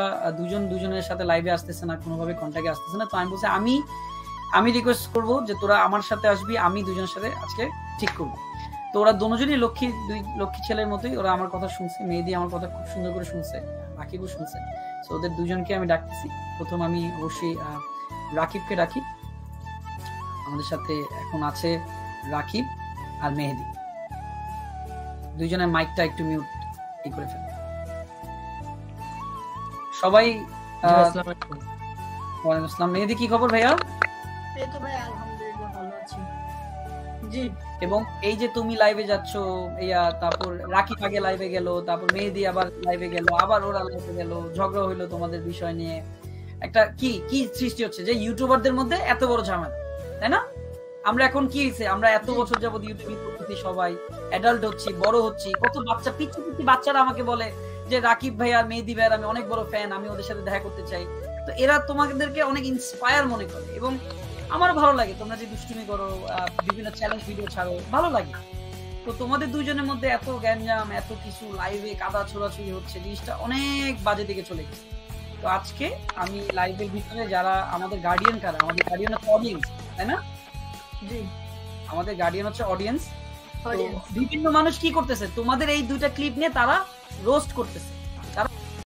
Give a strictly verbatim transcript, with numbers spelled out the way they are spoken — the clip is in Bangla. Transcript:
দুজন দুজনের সাথে লাইভে আসতেছে না, কোনোভাবে কন্ট্যাক্টে আসতেছে না। তো আমি বলছি আমি আমি রিকোয়েস্ট করব যে তোরা আমার সাথে আসবি, আমি দুজনের সাথে আজকে ঠিক করবো। তো ওরা দুজনই লক্ষ্মী, দুই লক্ষ্মী ছেলের মতোই, ওরা আমার কথা শুনছে, মেহেদী আমার কথা খুব সুন্দর করে শুনছে, রাকিবও শুনছে। তো ওদের দুজনকে আমি ডাকতেছি। প্রথম আমি অবশ্যই রাকিবকে ডাকি। আমাদের সাথে এখন আছে রাকিব আর মেহেদী, দুইজনের মাইকটা একটু মিউট ই করে ফেলে সবাই। ওয়ালাইকুম আসসালাম। মেহেদী কি খবর ভাইয়া? এই তো ভাই আলহামদুলিল্লাহ ভালো আছি। জি। এবং এই যে তুমি লাইভে যাচ্ছ, ইয়া তারপর রাকিব আগে লাইভে গেল, তারপর মেহেদী আবার লাইভে গেল, আবার ওরা লাইভে গেল, ঝগড়া হইলো তোমাদের বিষয় নিয়ে। একটা কি কি সৃষ্টি হচ্ছে যে ইউটিউবারদের মধ্যে এত বড় ঝামেলা, তাই না? আমরা এখন কি হয়েছে, আমরা এত বছর যাবত ইউটিউব করতেছি, সবাই অ্যাডাল্ট হচ্ছি, বড় হচ্ছি, কত বাচ্চা পিচ্ছি পিচ্ছি বাচ্চারা আমাকে বলে যে রাকিব ভাই আর মেহেদী ভাইয়ের আমি অনেক বড় ফ্যান, আমি ওদের সাথে দেখা করতে চাই। তো এরা তোমাদেরকে অনেক ইন্সপায়ার মনে করে এবং আমার ভালো লাগে। তোমরা যে দুষ্টুমি করো, বিভিন্ন চ্যালেঞ্জ ভিডিও ছাড়ো, ভালো লাগে। তো তোমাদের দুইজনের মধ্যে এত গ্যাঞ্জাম, এত কিছু লাইভে কাদা ছোড়াছুড়ি হচ্ছে, জিনিসটা অনেক বাজে দিকে চলে গেছে। তো আজকে আমি লাইভের ভিতরে যারা আমাদের গার্ডিয়ান, কারা আমাদের গার্ডিয়ান হচ্ছে অডিয়েন্স, তাই না? জি, আমাদের গার্ডিয়ান হচ্ছে অডিয়েন্স। বিভিন্ন মানুষ কি করতেছে, তোমাদের এই দুইটা ক্লিপ নিয়ে তারা রোস্ট করতেছে।